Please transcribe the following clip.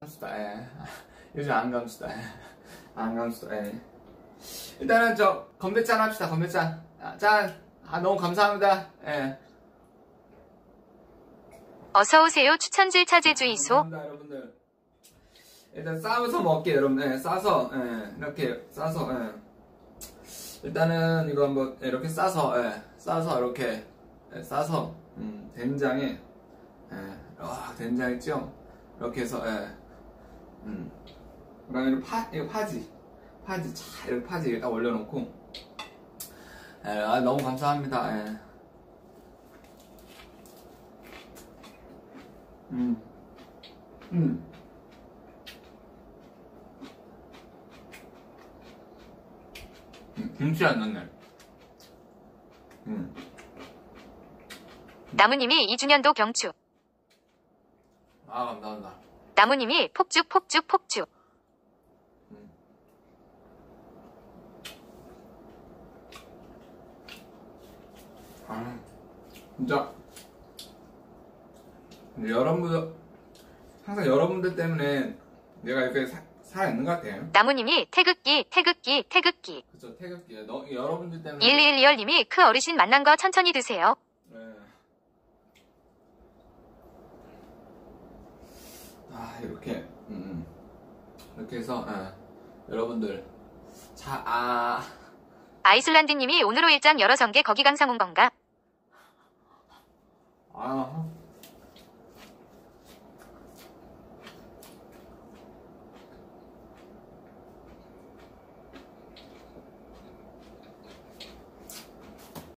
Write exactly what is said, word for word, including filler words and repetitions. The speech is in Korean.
감수다. 예. 요즘 안 감수다. 안 감수다. 예. 일단은 저 건배짠 합시다. 건배짠. 아, 짠. 아, 너무 감사합니다. 예. 어서오세요. 추천질 차제주이소. 감사합니다, 여러분들. 일단 싸서 먹게요, 여러분. 예, 싸서, 예, 이렇게 싸서, 예. 일단은 이거 한번 이렇게 싸서, 예, 싸서 이렇게 예, 싸서, 음, 된장에, 예, 아, 된장 있죠? 이렇게 해서, 예, 음, 그다음에 파, 이거 파지, 파지, 차, 이렇게 파지 딱 올려놓고, 예, 아, 너무 감사합니다. 예. 음, 음. 음, 김치 안 넣네. 음. 나무님이 이 주년도 경추. 아, 감사합니다. 나무님이 폭죽 폭죽 폭죽. 음. 아, 진짜. 여러분들, 항상 여러분들 때문에 내가 이렇게 사, 살아있는 것 같아요. 나무님이 태극기 태극기 태극기. 그쵸, 태극기. 너, 여러분들 때문에. 일일이열님이 크 어르신 만난 거 천천히 드세요. 네. 아, 이렇게, 음, 음. 이렇게 해서, 예. 여러분들. 자, 아. 아이슬란드님이 오늘 오 일장 여러 성게 거기 강상온 건가?